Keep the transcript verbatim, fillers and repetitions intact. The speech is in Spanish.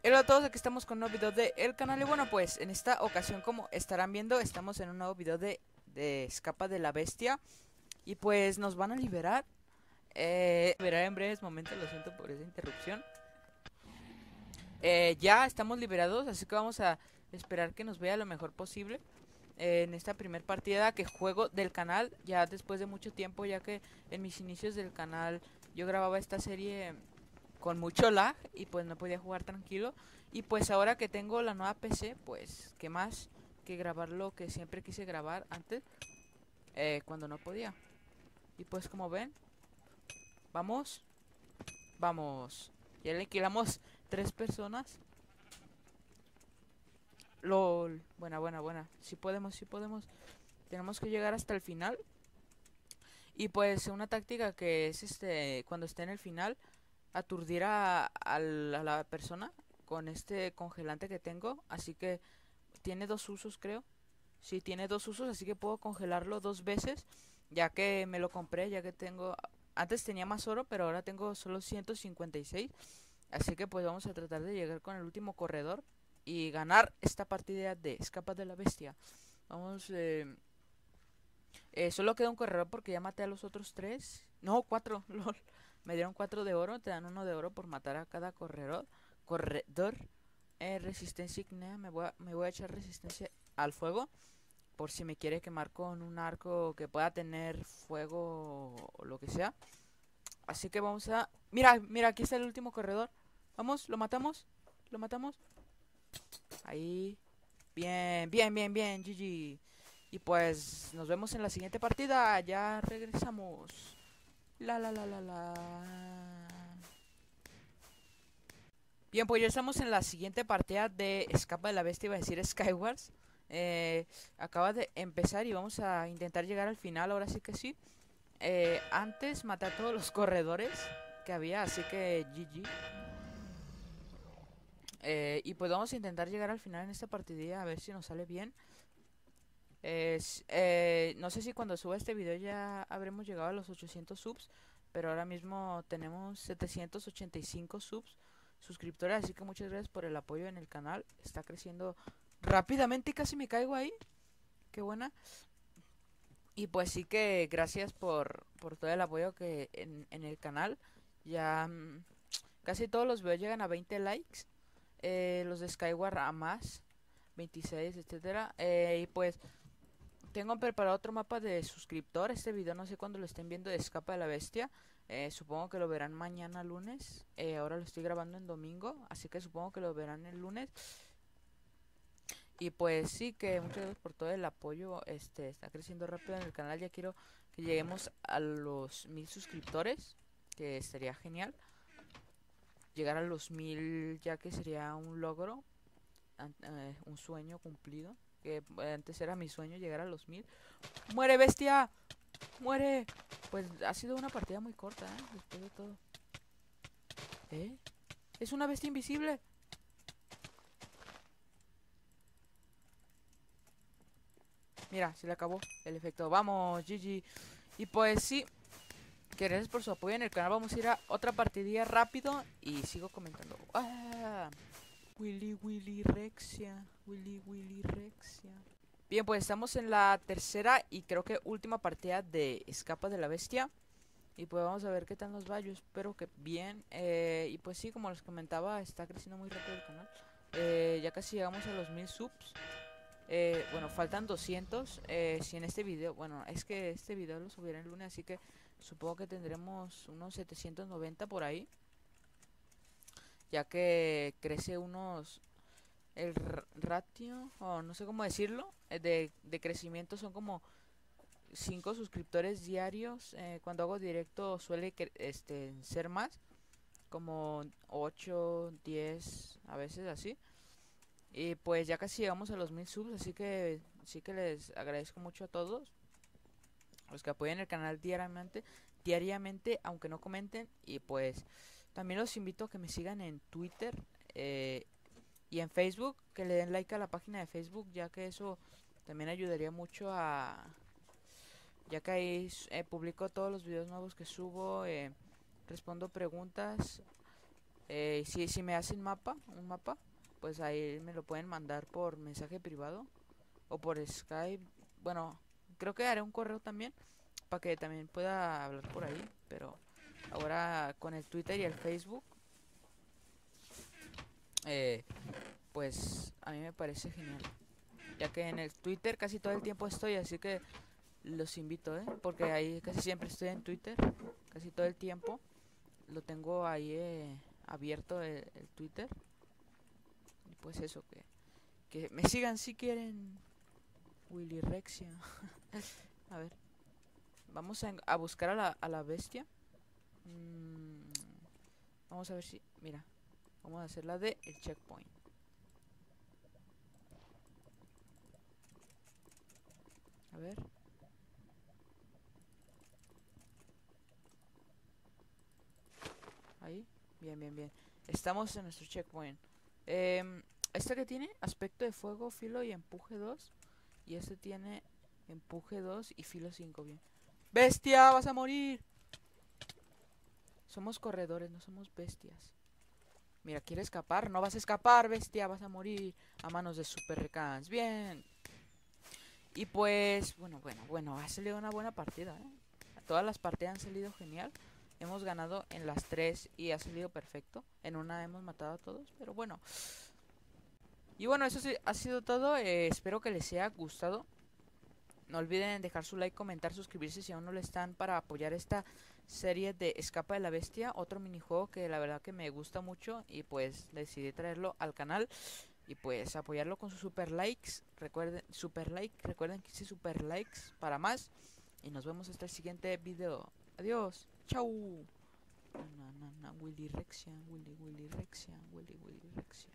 Hola a todos, aquí estamos con un nuevo video de el canal. Y bueno, pues en esta ocasión, como estarán viendo, estamos en un nuevo video de, de Escapa de la Bestia. Y pues nos van a liberar eh, liberar en breves momentos, lo siento por esa interrupción. eh, Ya estamos liberados, así que vamos a esperar que nos vea lo mejor posible eh, en esta primer partida que juego del canal. Ya después de mucho tiempo, ya que en mis inicios del canal yo grababa esta serie con mucho lag y pues no podía jugar tranquilo. Y pues ahora que tengo la nueva P C, pues qué más que grabar lo que siempre quise grabar antes, eh, cuando no podía. Y pues como ven, vamos, vamos. Ya le alquilamos tres personas. LOL, buena, buena, buena. Si podemos, si podemos. Tenemos que llegar hasta el final. Y pues una táctica que es este, cuando esté en el final, aturdir a, a la a la persona con este congelante que tengo. Así que tiene dos usos, creo. Sí, tiene dos usos, así que puedo congelarlo dos veces, ya que me lo compré, ya que tengo... Antes tenía más oro, pero ahora tengo solo ciento cincuenta y seis. Así que pues vamos a tratar de llegar con el último corredor y ganar esta partida de Escapa de la Bestia. Vamos, eh, eh, solo queda un corredor porque ya maté a los otros tres. No, cuatro, lol. Me dieron cuatro de oro, te dan uno de oro por matar a cada corredor. Corredor. Eh, resistencia ignea, me voy, a, me voy a echar resistencia al fuego por si me quiere quemar con un arco que pueda tener fuego o lo que sea. Así que vamos a... Mira, mira, aquí está el último corredor. Vamos, lo matamos. Lo matamos. Ahí. Bien, bien, bien, bien, G G. Y pues nos vemos en la siguiente partida. Ya regresamos. La, la, la, la, la. Bien, pues ya estamos en la siguiente partida de Escapa de la Bestia, iba a decir Skywars. Eh, Acaba de empezar y vamos a intentar llegar al final, ahora sí que sí. Eh, antes maté a todos los corredores que había, así que G G. Eh, y pues vamos a intentar llegar al final en esta partidilla, a ver si nos sale bien. Eh, s- eh, no sé si cuando suba este video ya habremos llegado a los ochocientos subs, pero ahora mismo tenemos setecientos ochenta y cinco subs, suscriptores, así que muchas gracias por el apoyo en el canal. Está creciendo rápidamente y casi me caigo ahí. Qué buena. Y pues sí que gracias por, por todo el apoyo que en, en el canal. Ya mm, casi todos los videos llegan a veinte likes. Eh, los de Skyward a más, veintiséis, etcétera. Eh, y pues tengo preparado otro mapa de suscriptor. Este video no sé cuándo lo estén viendo de Escapa de la Bestia. Eh, supongo que lo verán mañana lunes. Eh, ahora lo estoy grabando en domingo, así que supongo que lo verán el lunes. Y pues sí, que muchas gracias por todo el apoyo. Este está creciendo rápido en el canal. Ya quiero que lleguemos a los mil suscriptores, que estaría genial. Llegar a los mil, ya que sería un logro, an- eh, un sueño cumplido. Que eh, antes era mi sueño llegar a los mil. ¡Muere, bestia! ¡Muere! Pues ha sido una partida muy corta, ¿eh? Después de todo. ¿Eh? ¡Es una bestia invisible! Mira, se le acabó el efecto. ¡Vamos, G G! Y pues sí, que gracias por su apoyo en el canal. Vamos a ir a otra partidilla rápido y sigo comentando. ¡Ah! Willy Willy Rexia. Willy Willy Rexia. Bien, pues estamos en la tercera y creo que última partida de Escapa de la Bestia. Y pues vamos a ver qué tal nos va. Yo espero que bien. Eh, y pues sí, como les comentaba, está creciendo muy rápido el canal. Eh, ya casi llegamos a los mil subs. Eh, bueno, faltan doscientos. Eh, si en este video, bueno, es que este video lo subiré el lunes, así que supongo que tendremos unos setecientos noventa por ahí. Ya que crece unos... El ratio, o no sé cómo decirlo, eh, de, de crecimiento son como cinco suscriptores diarios. Eh, cuando hago directo suele que, este, ser más, como ocho diez a veces así. Y pues ya casi llegamos a los mil subs, así que sí que les agradezco mucho a todos los que apoyan el canal diariamente, diariamente, aunque no comenten. Y pues también los invito a que me sigan en Twitter eh, y en Facebook, que le den like a la página de Facebook, ya que eso también ayudaría mucho a... Ya que ahí eh, publico todos los videos nuevos que subo, eh, respondo preguntas Eh, si, si me hacen mapa, un mapa, pues ahí me lo pueden mandar por mensaje privado o por Skype. Bueno, creo que haré un correo también para que también pueda hablar por ahí, pero ahora con el Twitter y el Facebook, eh, pues a mí me parece genial, ya que en el Twitter casi todo el tiempo estoy, así que los invito, ¿eh? Porque ahí casi siempre estoy en Twitter, casi todo el tiempo lo tengo ahí eh, abierto el, el Twitter. Y pues eso, que, que me sigan si quieren. Willy Rexia. A ver, vamos a, a buscar a la, a la bestia. Mm, vamos a ver si, mira, vamos a hacer la de el checkpoint. A ver. Ahí. Bien, bien, bien. Estamos en nuestro checkpoint. Eh, este que tiene aspecto de fuego, filo y empuje dos. Y este tiene empuje dos y filo cinco. Bien. ¡Bestia! ¡Vas a morir! Somos corredores, no somos bestias. Mira, ¿quiere escapar? No vas a escapar, bestia. Vas a morir a manos de Super Recans. Bien. Y pues, bueno, bueno, bueno. Ha salido una buena partida, ¿eh? Todas las partidas han salido genial. Hemos ganado en las tres y ha salido perfecto. En una hemos matado a todos, pero bueno. Y bueno, eso sí, ha sido todo. Eh, espero que les haya gustado. No olviden dejar su like, comentar, suscribirse si aún no lo están para apoyar esta serie de Escapa de la Bestia. Otro minijuego que la verdad que me gusta mucho y pues decidí traerlo al canal. Y pues apoyarlo con sus super likes. Recuerden, super like, recuerden que hice super likes para más. Y nos vemos hasta el siguiente video. Adiós. Chau. Na, na, na, Willy Rexia, Willy, Willy Rexia, Willy, Willy Rexia.